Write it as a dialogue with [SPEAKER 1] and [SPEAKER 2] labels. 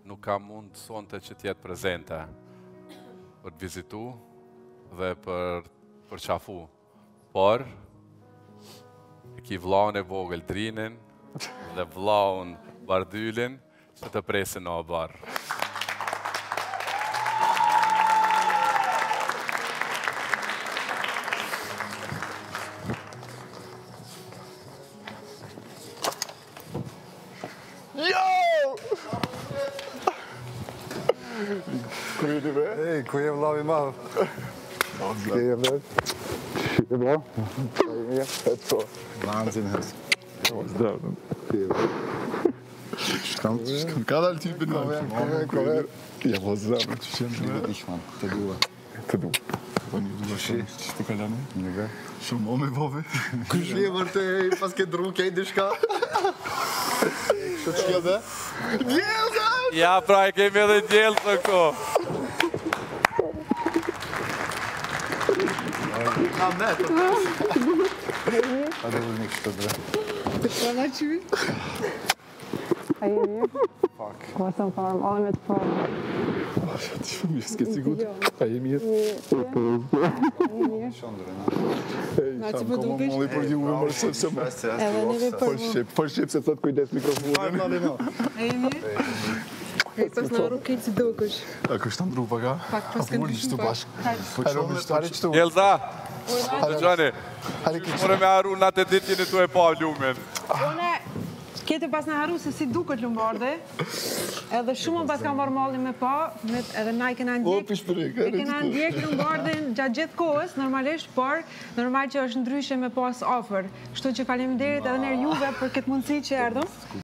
[SPEAKER 1] nuk ka mund sonte që t'jetë prezente për të vizitu dhe për qafu. Por, e ki vllaun e vogël Drinin dhe vllaun Bardylin që të presin në obar.
[SPEAKER 2] Ku jeni be?
[SPEAKER 3] Ej, ku jem vllavi madh? Ku jem be?
[SPEAKER 2] E bra? E to.
[SPEAKER 3] Lanzin het.
[SPEAKER 2] Zdravno.
[SPEAKER 3] Shkam Kanali ti bin
[SPEAKER 2] Kover. Ja, po zdravno, që qenë?
[SPEAKER 3] Ich man, të dua.
[SPEAKER 2] Të du.
[SPEAKER 3] Po një dua shumë.
[SPEAKER 2] Që të kalane?
[SPEAKER 3] Nega.
[SPEAKER 2] Shumë ome, bove.
[SPEAKER 3] Kush je vërtej, pas ke dru kej dishka? Kështë që dhe? Djelza!
[SPEAKER 1] Ja, pra, e kemi edhe djelë të ko.
[SPEAKER 3] Ka me të. A dhe vëzmi kështë të dhe.
[SPEAKER 4] Të në qyri? A je mirë?
[SPEAKER 3] Fuck.
[SPEAKER 4] Ko sam farm, alle me të farm.
[SPEAKER 2] Ti shumë mirë, s'ke sigur. A je mirë?
[SPEAKER 3] Shondre,
[SPEAKER 4] Na që po dukesh?
[SPEAKER 2] Molli për juve më se më.
[SPEAKER 4] Edhe neve për mu.
[SPEAKER 2] Po shqip se thot kujdes mikrofonin.
[SPEAKER 4] A je mirë? E të në rrugë këtë si dukesh.
[SPEAKER 2] A kështë të ndru ka?
[SPEAKER 4] Pak pas kënë
[SPEAKER 2] Shtu bashk.
[SPEAKER 3] Hajde qëtu.
[SPEAKER 1] Djelza, Gjoni,
[SPEAKER 3] Hajde këtë.
[SPEAKER 1] more me haru në atë ditë jeni tu e pa lumen.
[SPEAKER 4] One, kete pas në haru se si duket Lumbardhi. Edhe shumë pas ka marrë mallin me pa, edhe na i kena ndjek.
[SPEAKER 2] O, pishpërik.
[SPEAKER 4] E kena ndjek Lumbardhin gjatë gjithë kohës, normalisht, por normal që është ndryshe me pas ofër. Kështu që faleminderit edhe në juve për këtë mundësi që erdhëm.